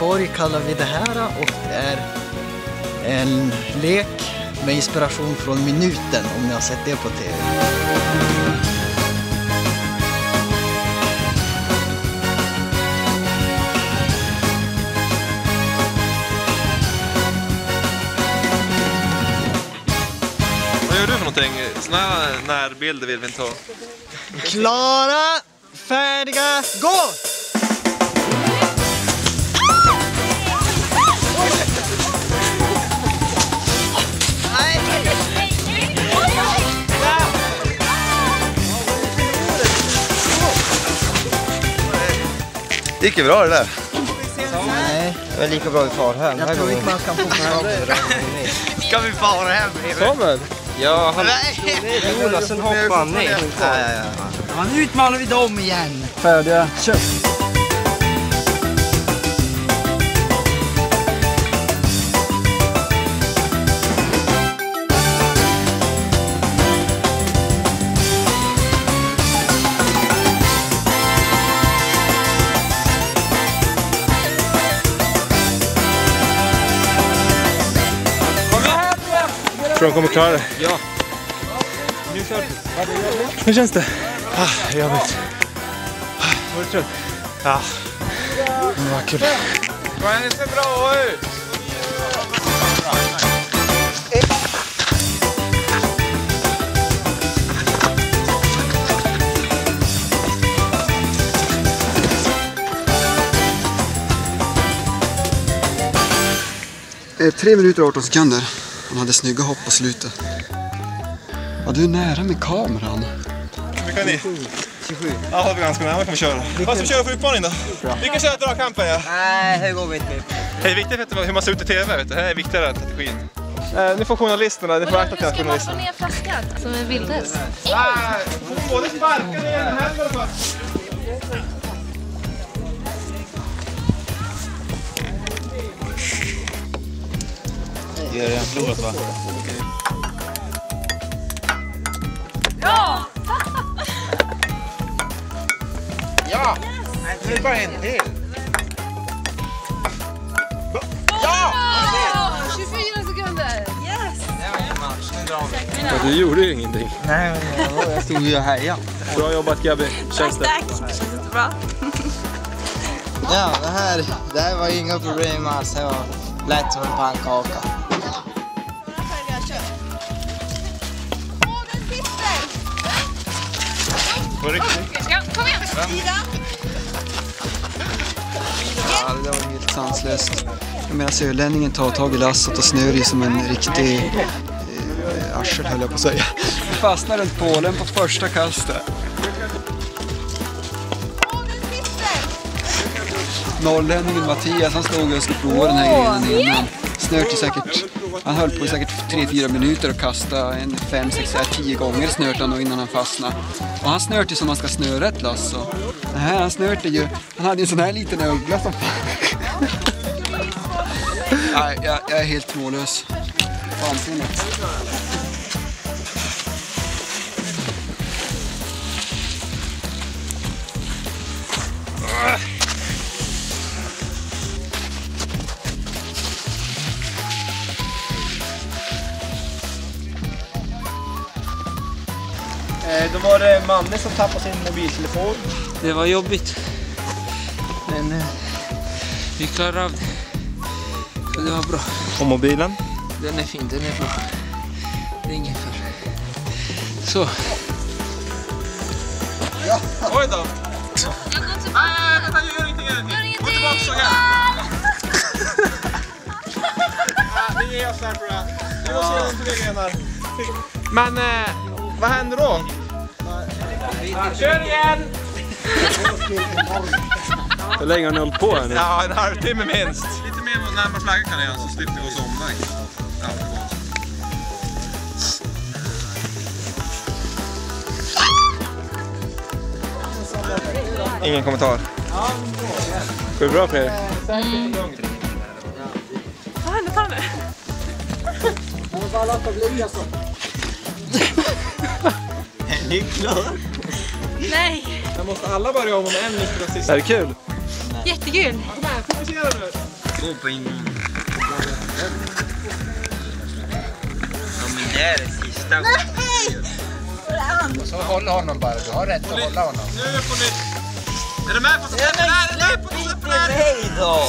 Göteborg kallar vi det här, och det är en lek med inspiration från Minuten, om ni har sett det på TV. Vad gör du för någonting? Såna här närbilder vill vi inte ha. Klara, färdiga, gå! Det gick ju bra det där. Nej, det är lika bra vi far hem. jag tror inte man kan få Ska vi fara hem? Samuel? Ja, han Jonas, sen hoppar han ner. Ja, nu utmanar vi dem igen. Färdiga, kör! Tror de kommer klara det? Ja. Hur känns det? Jobbigt. Var du trött? Ja. Det var kul. Men det ser bra ut! Det är 3 minuter och 18 sekunder. Han hade snygga hopp på slutet. Ja, du är nära med kameran. Vilka är ni? 27. Ja, det är ganska nära, kan vi köra. Vad ska vi köra för utmaning då? Vi kan köra dragkampen, ja. Nej, det går vi inte med. Det är viktigt hur man ser ut i TV, vet du. Det här är viktigare än strategin. Nu får journalisterna, ni får akta till journalisterna. Ska man få ner flaskan som en vildes? Du får både sparka ner den här och bara. Gör det förlorat, va? Ja! Ja! Det är bara en till. Ja! 24 sekunder! Yes! Ja, du gjorde ju ingenting. Nej, jag stod ju och hejade. Bra jobbat, Gabi. Känns det? Tack, det känns jättebra. Ja, det här var inga problem alls. Det var lätt som en pannkaka. På riktigt? Ja, kom igen! Ja, det var helt sanslöst. Jag menar, sörlänningen tar tag i lasset och snör i som en riktig arsel, höll jag på att säga. Vi fastnar runt Polen på första kastet. Norrlänningen Mattias, han stod och skulle prova den här grenen innan. Snört i säkert, han höll på i säkert 3-4 minuter och kastade 5-6-10 gånger snört han innan han fastnade. Och han snört ju som man ska snöra ett lass. Nej, han snörte ju, han hade en sån här liten ögla som Nej, jag är helt mållös. Vansinnigt. Då var det Manne som tappade sin mobiltelefon. Det var jobbigt. Men vi klarade av det. Så det var bra. Och mobilen? Den är fin, den är bra. Det är ingen fara. Så. Ja. Oj då! Nej, vänta, gör ingenting. Gå tillbaka så här. Vi ger oss här, tror jag. Vi måste göra inte det, Grenar. Men, vad händer då? Kör igen! Hur länge har ni hållit på här nu? Ja, en halvtimme minst. Lite mer närmare flaggan kan jag göra, så slipper vi gå så omväg. Ja, ingen kommentar. Går det bra, Fredrik? Vad hände, ta nu? Är ni klara? Nej! Jag måste alla börja om en mikrosista. Är det kul? Jättekul! Kom här, fokusera nu. gå på in. Ja, men det är det sista. Så håll honom bara, du har rätt att hålla honom. Nu får ni... Är du med på sådär? Släpp inte mig då!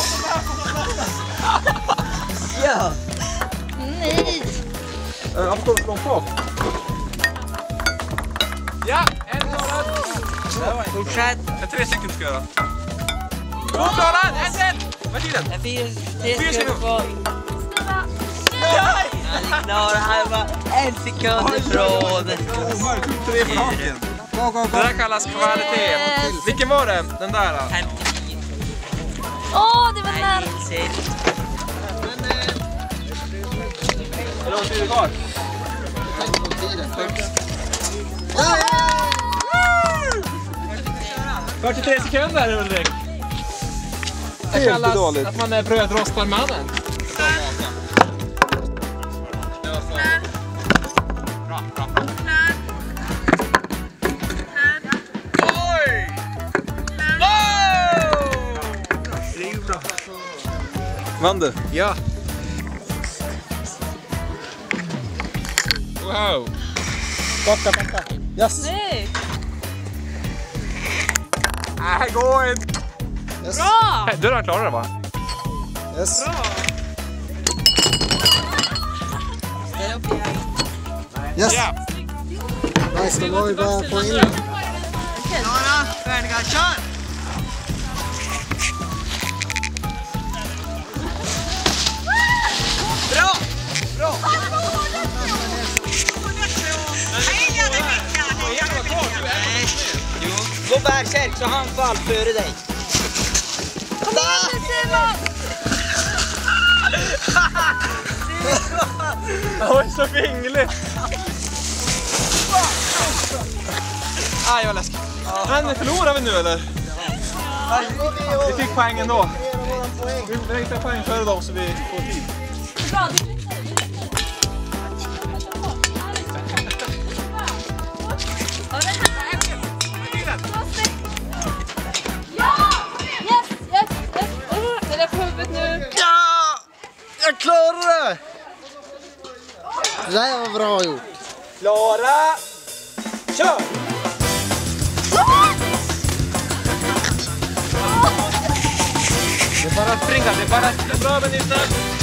Ja! Nej! Absolut långt kvar. Ja, en klarad. Fortsätt! Jag 3 stycken ska göra. 2 klarad, en till! Vad är tiden? 4 sekunder kvar. Han klarar här var 1 sekund ifrån. 3 från haken. Det där kallas kvalitet. Vilken var det? Den där då? 59. Åh, det var nära! Hur lång tid är det kvar? 43 sekunder Ulrik. Det kallas att man är brödrostarmannen. Bra. Oj! Vann du? Ja. Wow! Backa. Yes. Nej! Nej, gå in! Yes. Bra! Du har klarat det va? Yes. Bra! Yes. Ja! Nice, då var vi bara på in. Klara, färdiga, kör! Bra! Gå bärkärk så han fall före dig. Kom igen nu Simon! Oj, så vingligt! Aj, vad läskigt. Men förlorar vi nu eller? Vi fick poäng ändå. Vi räknar poäng före dem så vi får tid. Bra! Yes! Det är på huvudet nu. Ja! Jag klarar det! Det där var bra gjort. Klara! Kör! Det är bara att springa, det är bara att... Bra Benita!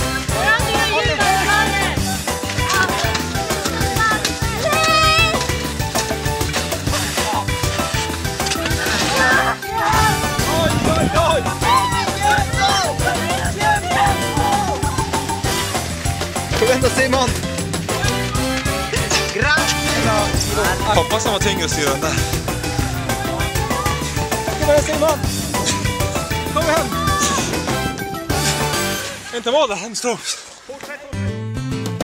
Oj! Kom igen då Simon! Hoppas han var tyngre att styra den där. Kom igen Simon! Kom igen! Inte var det hemskt.